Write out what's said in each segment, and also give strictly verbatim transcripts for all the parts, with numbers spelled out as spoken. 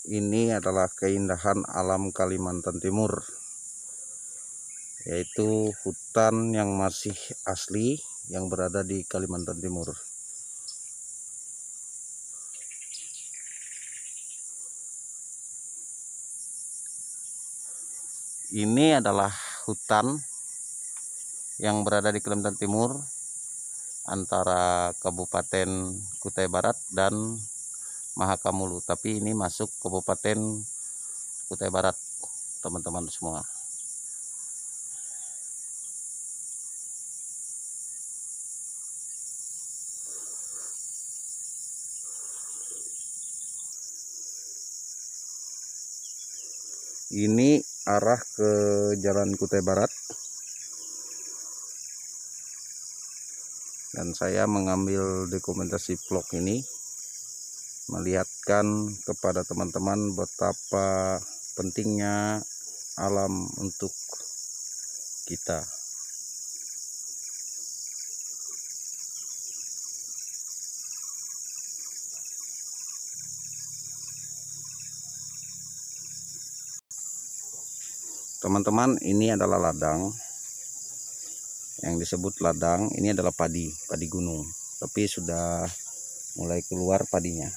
Ini adalah keindahan alam Kalimantan Timur, yaitu hutan yang masih asli yang berada di Kalimantan Timur. Ini adalah hutan yang berada di Kalimantan Timur antara Kabupaten Kutai Barat dan Mahakamulu, tapi ini masuk Kabupaten Kutai Barat, teman-teman semua. Ini arah ke Jalan Kutai Barat, dan saya mengambil dokumentasi vlog ini melihatkan kepada teman-teman betapa pentingnya alam untuk kita. Teman-teman, ini adalah ladang. Yang disebut ladang ini adalah padi, padi gunung, tapi sudah mulai keluar padinya.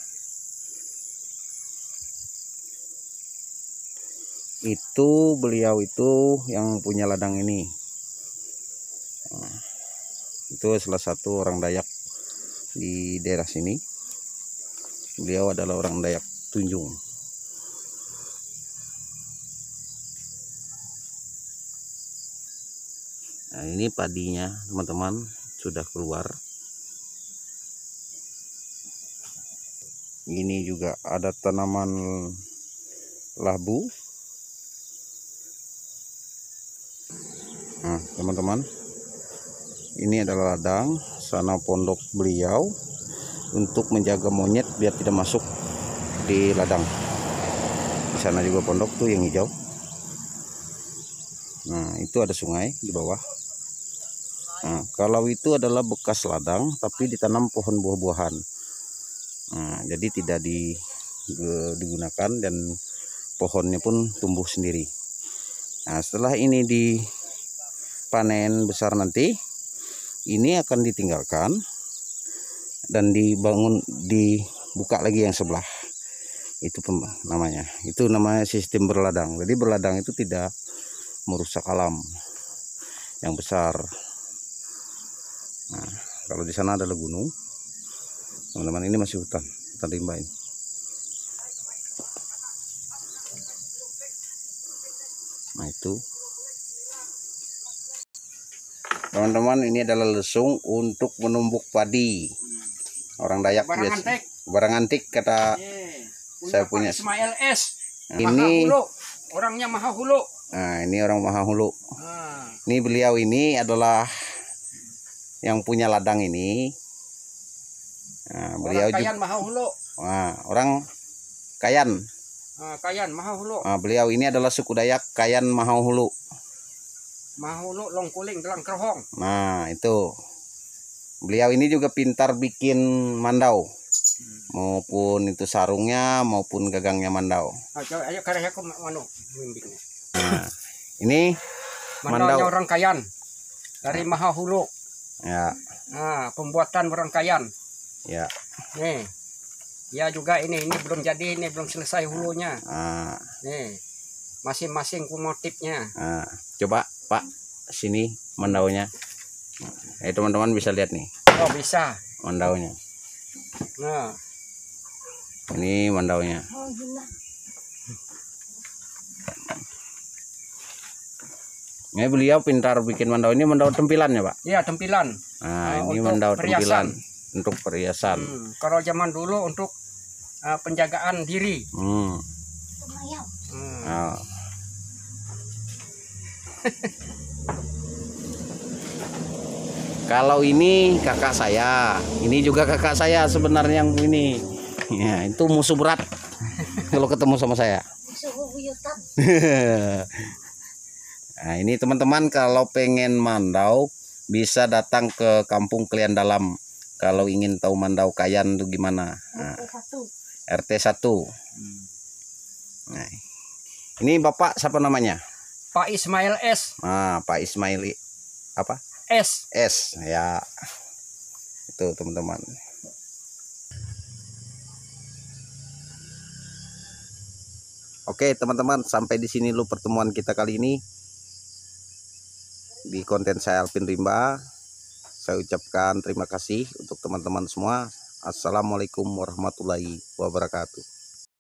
Itu beliau itu yang punya ladang ini. Nah, itu salah satu orang Dayak di daerah sini. Beliau adalah orang Dayak Tunjung. Nah, ini padinya, teman-teman, sudah keluar. Ini juga ada tanaman labu. Nah, teman-teman, ini adalah ladang, sana pondok beliau untuk menjaga monyet biar tidak masuk di ladang. Di sana juga pondok tuh yang hijau. Nah, itu ada sungai di bawah. Nah, kalau itu adalah bekas ladang tapi ditanam pohon buah-buahan. Nah, jadi tidak di, digunakan dan pohonnya pun tumbuh sendiri. Nah, setelah ini dipanen besar nanti, ini akan ditinggalkan dan dibangun, dibuka lagi yang sebelah. Itu namanya. Itu namanya sistem berladang. Jadi berladang itu tidak merusak alam yang besar. Nah, kalau di sana adalah gunung, teman-teman, ini masih hutan, hutan rimba ini. Nah, itu teman-teman, ini adalah lesung untuk menumbuk padi. Orang Dayak barang biasa antik, barang antik kata eh, saya punya. Ismail S. Ini Mahahulu. Orangnya Mahahulu. Nah, ini orang Mahahulu. Ah. Ini beliau ini adalah yang punya ladang ini. Nah, beliau orang Kayan juga Mahahulu. Nah, orang Kayan. Ah, Kayan Mahahulu. Nah, beliau ini adalah suku Dayak Kayan Mahahulu. Mahahulu Longkuling Delang Kerohong. Nah, itu. Beliau ini juga pintar bikin mandau. Hmm. Maupun itu sarungnya maupun gagangnya mandau. Ayo ayo karya aku manu bimbingnya. Nah, ini mandaunya orang Kayan dari Mahahulu. Ya. Nah, pembuatan orang Kayan. Ya. Nih. Ya juga ini ini belum jadi, ini belum selesai hulunya. Nah. Nih. Masing-masing motifnya. Nah, coba Pak sini mandaunya. Nah, teman-teman bisa lihat nih. Oh, bisa. Mandaunya. Nah. Ini mandaunya. Ini beliau pintar bikin mandau. Ini mandau tempilan ya, Pak? Iya, tempilan. Nah, uh, ini mandau perhiasan. tempilan untuk perhiasan. Hmm, kalau zaman dulu untuk uh, penjagaan diri. Hmm. Hmm. Oh. Kalau ini kakak saya, ini juga kakak saya sebenarnya yang ini. Ya, itu musuh berat kalau ketemu sama saya. Nah, ini teman-teman, kalau pengen mandau bisa datang ke Kampung Kelian Dalam kalau ingin tahu mandau Kayan itu gimana. Nah, R T satu. Nah, ini Bapak siapa namanya? Pak Ismail S. Ah, Pak Ismail apa? S. S ya. Itu teman-teman. Oke teman-teman, sampai di sini dulu pertemuan kita kali ini di konten saya Alvin Rimba. Saya ucapkan terima kasih untuk teman-teman semua. Assalamualaikum warahmatullahi wabarakatuh.